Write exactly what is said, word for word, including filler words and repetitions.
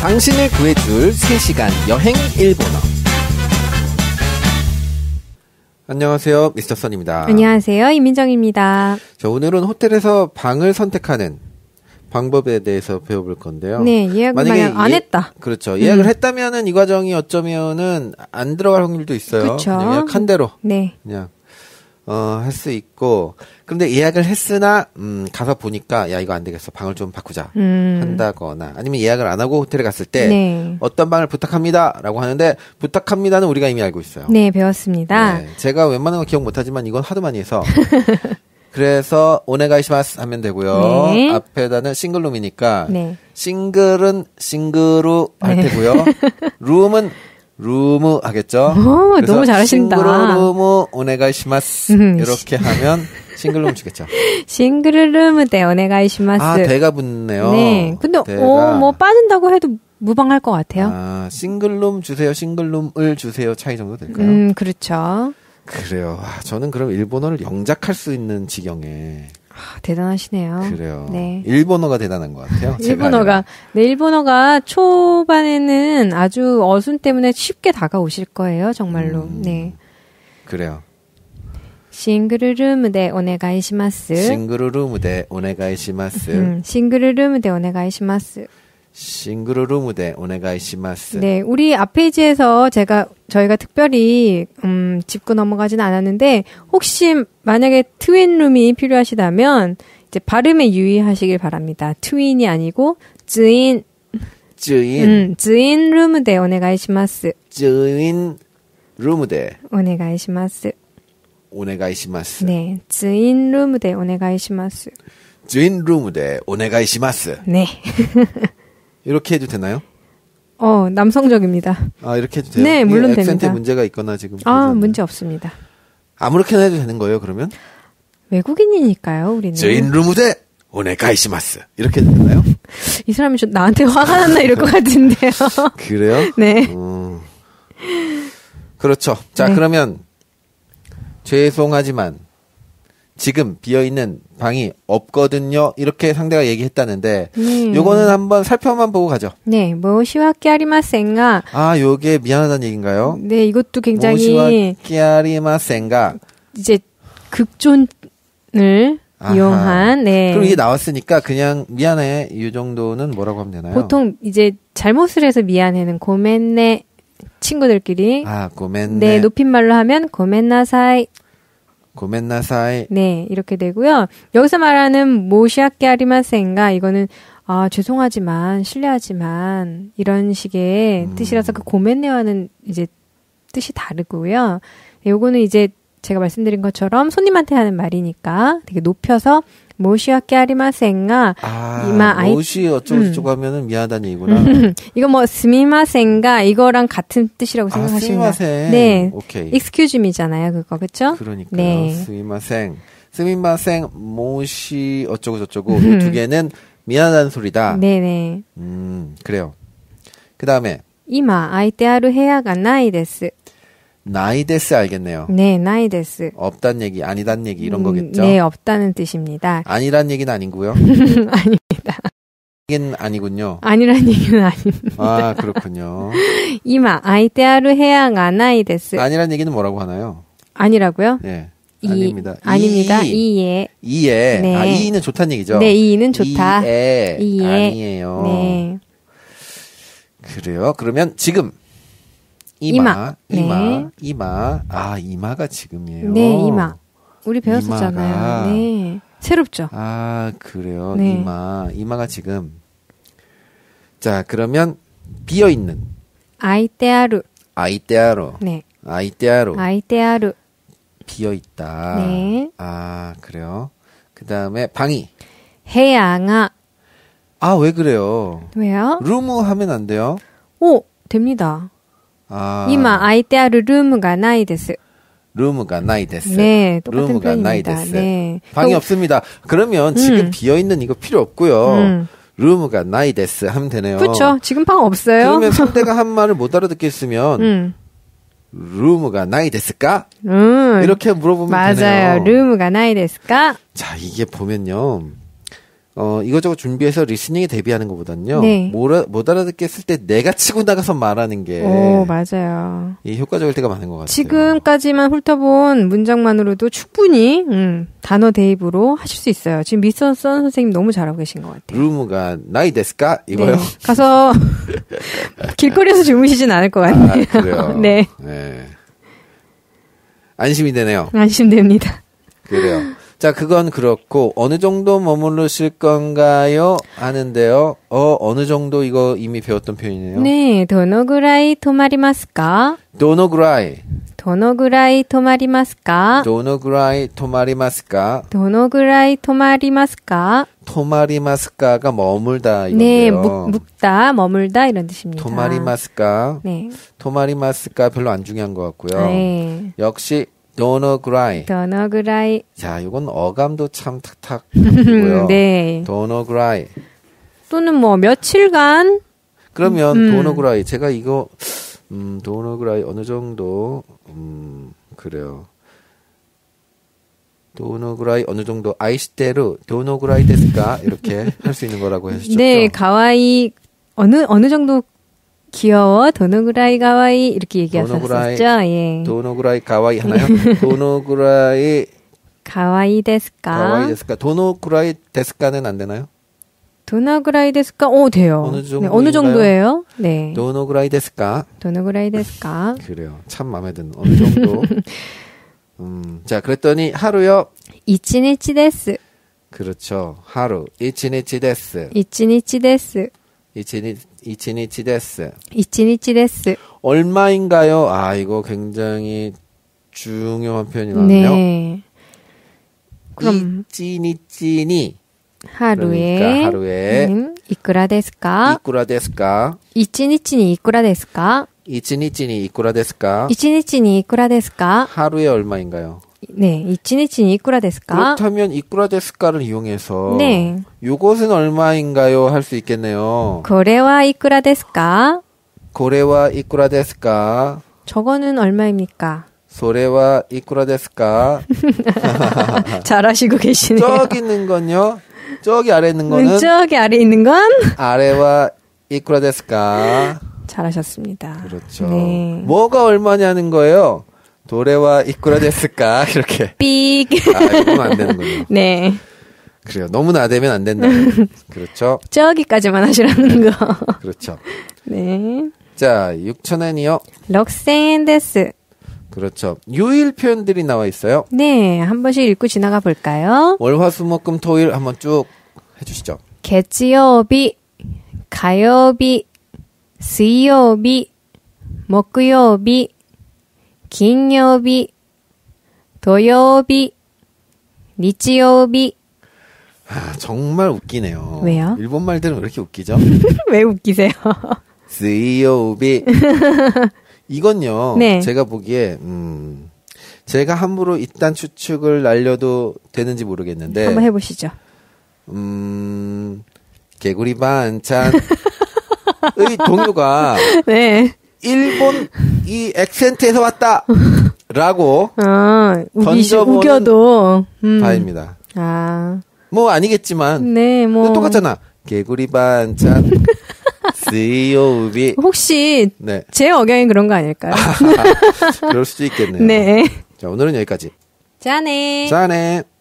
당신을 구해줄 세 시간 여행 일본어. 안녕하세요, 미스터 선입니다. 안녕하세요, 이민정입니다. 자, 오늘은 호텔에서 방을 선택하는 방법에 대해서 배워볼 건데요. 네, 예약을 만약 안 예, 했다. 그렇죠. 예약을 음. 했다면은 이 과정이 어쩌면은 안 들어갈 확률도 있어요. 그렇죠. 그냥 예약한 대로 네. 그냥 어, 할 수 있고. 그런데 예약을 했으나 음, 가서 보니까 야 이거 안 되겠어. 방을 좀 바꾸자 음. 한다거나 아니면 예약을 안 하고 호텔에 갔을 때 네. 어떤 방을 부탁합니다라고 하는데 부탁합니다는 우리가 이미 알고 있어요. 네, 배웠습니다. 네, 제가 웬만한 거 기억 못하지만 이건 하도 많이 해서 그래서 오네가이시마스 하면 되고요. 네. 앞에다는 싱글룸이니까 네. 싱글은 싱글루 할 네. 테고요. 룸은 룸 하겠죠. 오, 너무 잘하신다. 싱글룸 오네가이시마스 음. 이렇게 하면 싱글룸 주겠죠. 싱글룸 대 오네가이시마스. 아, 대가 붙네요. 네. 근데 대가. 어, 뭐 빠진다고 해도 무방할 것 같아요. 아, 싱글룸 주세요. 싱글룸을 주세요. 차이 정도 될까요? 음, 그렇죠. 그래요. 아, 저는 그럼 일본어를 영작할 수 있는 지경에. 아, 대단하시네요. 그래요. 네. 일본어가 대단한 것 같아요. 제가 일본어가, 아니라. 네, 일본어가 초반에는 아주 어순 때문에 쉽게 다가오실 거예요, 정말로. 음, 네. 그래요. 싱글룸 대 오네가이시마스. 싱글룸 대 오네가이시마스. 음, 싱글룸 대 오네가이시마스. 싱글룸 대 오네가이시마스. 네, 우리 앞 페이지에서 제가 저희가 특별히 음, 짚고 넘어가지는 않았는데 혹시 만약에 트윈룸이 필요하시다면 이제 발음에 유의하시길 바랍니다. 트윈이 아니고 쯔인, 쯔인, 음, 쯔인룸 대 오네가이시마스. 쯔인 룸 대 오네가이시마스. 오네가이시마스. 네, 쯔인룸 대 오네가이시마스. 쯔인 룸 대 오네가이시마스. 네. 이렇게 해도 되나요? 어, 남성적입니다. 아, 이렇게 해도 돼요? 네, 물론 액센트에 됩니다. 문제가 있거나 지금. 아, 그러잖아요. 문제 없습니다. 아무렇게나 해도 되는 거예요, 그러면? 외국인이니까요, 우리는. 쯔인 룸 대 오네가이시마스. 이렇게 해도 되나요? 이 사람이 좀 나한테 화가 났나 이럴 것 같은데요. 그래요? 네. 음. 그렇죠. 자, 네. 그러면 죄송하지만 지금 비어있는 방이 없거든요. 이렇게 상대가 얘기했다는데 네. 요거는 한번 살펴만 보고 가죠. 네, 모시와케 아리마센가. 아, 요게 미안하다는 얘기인가요? 네, 이것도 굉장히 모시와키아리마센가. 이제 극존을 아하. 이용한. 네. 그럼 이게 나왔으니까 그냥 미안해 이 정도는 뭐라고 하면 되나요? 보통 이제 잘못을 해서 미안해는 고멘네 친구들끼리. 아, 고멘네. 네, 높임말로 하면 고멘나사이. 고멘나사이. 네, 이렇게 되고요. 여기서 말하는 모시와케 아리마센가 이거는 아, 죄송하지만 실례하지만 이런 식의 음. 뜻이라서 그 고멘네와는 이제 뜻이 다르고요. 요거는 이제 제가 말씀드린 것처럼 손님한테 하는 말이니까 되게 높여서 모시와케 아리마센가 아, 이마 아이- 모시 어쩌고저쩌고 하면은 미안하다는 얘기구나. 이거 뭐 스미마센가 이거랑 같은 뜻이라고 아, 생각하시면 스미마센. 네. 오케이. excuse me잖아요, 그거. 그렇죠? 그러니까요. 네. 스미마생. 스미마생, 모시 어쩌고저쩌고 이 두 개는 미안하다는 소리다. 네, 네. 음, 그래요. 그다음에 이마 아이테아르 헤야가 나이 데스. 나이데스 알겠네요. 네, 나이 데스. 없단 얘기, 아니단 얘기 이런 음, 거겠죠? 네, 없다는 뜻입니다. 아니란 얘기는 아니고요. 아닙니다. 얘기는 아니군요. 아니란 얘기는 아닙니다. 아, 그렇군요. 이마 아이테아르 헤야가 나이 데스. 아니란 얘기는 뭐라고 하나요? 아니라고요? 네. 이, 아닙니다. 아닙니다. 이, 이에. 이에. 네. 아, 이는 좋다는 얘기죠? 네, 이는 좋다. 이에. 이에. 아니에요. 네. 그래요. 그러면 지금. 이마. 이마. 이마. 네. 이마. 아, 이마가 지금이에요. 네, 이마. 우리 배웠었잖아요. 이마가. 네. 새롭죠? 아, 그래요. 네. 이마. 이마가 지금. 자, 그러면 비어있는. 아이테아르. 아이테아로. 네. 아이테아로. 아이테아르. 비어있다. 네. 아, 그래요. 그 다음에 방이. 헤야가. 아, 왜 그래요? 왜요? 루무 하면 안 돼요? 오, 됩니다. 아. 이마 아이테아르 룸가 나이 데스. 루무가 나이 데스. 네, 똑같은 루무가 나이 표현입니다. 데스. 네. 방이 또- 없습니다. 그러면 지금 음. 비어있는 이거 필요 없고요. 음. 루무가 나이 데스 하면 되네요. 그렇죠. 지금 방 없어요. 그러면 상대가 한 말을 못 알아듣겠으면 음. 루무가 나이 데스까? 음. 이렇게 물어보면 맞아요. 되네요. 룸가 나이 데스까? 자, 이게 보면요. 어, 이것저것 준비해서 리스닝에 대비하는 것보다는요. 네. 못, 알아, 못 알아듣게 했을 때 내가 치고 나가서 말하는 게. 오, 맞아요. 이 효과적일 때가 많은 것 같아요. 지금까지만 훑어본 문장만으로도 충분히, 음, 단어 대입으로 하실 수 있어요. 지금 미스터 선 선생님 너무 잘하고 계신 것 같아요. 루무가 나이 데스까? 이거요? 네. 가서 길거리에서 주무시진 않을 것 같네요. 아, 그래요? 네. 네. 안심이 되네요. 안심됩니다. 그래요. 자, 그건 그렇고 어느 정도 머무르실 건가요? 하는데요. 어, 어느 정도 이거 이미 배웠던 표현이네요. 네, どのぐらい泊まりますか? 도노그라이. どのぐらい泊まりますか? 도노그라이 토마리마스까? どのぐらい泊まりますか? 토마리마스까가 머물다 이건데요. 네, 묵, 묵다, 머물다 이런 뜻입니다. 토마리마스까? 네. 토마리마스까 별로 안 중요한 것 같고요. 네. 역시 도노그라이. どのぐらい. 자, 이건 어감도 참 탁탁이고요. 네. 도노그라이. 또는 뭐 며칠간. 그러면 음. 도노그라이 제가 이거 음, 도노그라이 어느 정도 음, 그래요. 도노그라이 어느 정도 아이시테루 도노그라이 데스까 이렇게 할 수 있는 거라고 하셨죠? 네, 가와이 어느 어느 정도 귀여워. 도노그라이 가와이 이렇게 얘기하셨었죠. 예. 도노그라이 가와이 하나요? 도노그라이 가와이 데스까? 가와이 데스까? 도노그라이 데스까는 안 되나요? 도노그라이 데스까? 오, 돼요. 어느 네, 정도인가요? 어느 정도예요? 네. 도노그라이 데스까? 도노그라이 데스까? 그래요. 참 마음에 드는 어느 정도. 음, 자, 그랬더니 하루요. 이치니치 데스. 그렇죠. 하루. 이치니치 데스. 이치니치 데스. 이치니 이치니치 데스. 이치니치 데스. 얼마인가요? 아, 이거 굉장히 중요한 표현이 나왔네요. 네. 그럼 이치니치니 하루에 그러니까 하루에 음, 이쿠라 데스까? 이쿠라 데스까? 이치니치니 이쿠라 데스까? 이치니치니 이쿠라 데스까? 이치니치니 이쿠라 데스까? 하루에 얼마인가요? 네, 이치니치니 이쿠라 데스까? 그렇다면 이쿠라 데스까를 이용해서 네. 요것은 얼마인가요? 할 수 있겠네요. これはいくらですか? 고래와 이쿠라 데스까? 저거는 얼마입니까? 소래와 이쿠라 데스까? 잘하시고 계시네요. 저기 있는 건요? 저기 아래 있는 거는 저기 아래 있는 건 아래와 이쿠라 데스까? 잘하셨습니다. 그렇죠. 네. 뭐가 얼마냐는 거예요? 도래와 이쿠라 데스까? 이렇게. 삑. 아, 이건 안 되는군요. 네. 그래요. 너무 나대면 안 된다. 그렇죠. 저기까지만 하시라는 거. 그렇죠. 네. 자, 육천엔이요. 육천 엔 데스. 그렇죠. 요일 표현들이 나와 있어요. 네, 한 번씩 읽고 지나가 볼까요? 월, 화, 수, 목, 금, 토, 일 한번 쭉 해주시죠. 月曜日、火曜日、水曜日、木曜日、金曜日、土曜日、日曜日. 아, 정말 웃기네요. 왜요? 일본 말들은 왜 이렇게 웃기죠? 왜 웃기세요? 스이오비. 이건요. 네. 제가 보기에 음, 제가 함부로 이딴 추측을 날려도 되는지 모르겠는데. 한번 해보시죠. 음, 개구리 반찬의 동요가 네. 일본 이 액센트에서 왔다! 라고 아, 우기시, 던져보는 우겨도. 음. 바입니다. 아. 뭐 아니겠지만. 네, 뭐. 똑같잖아. 개구리 반찬. 스이오비. 혹시 네. 제 억양이 그런 거 아닐까요? 그럴 수도 있겠네요. 네. 자, 오늘은 여기까지. 짠해. 짠해.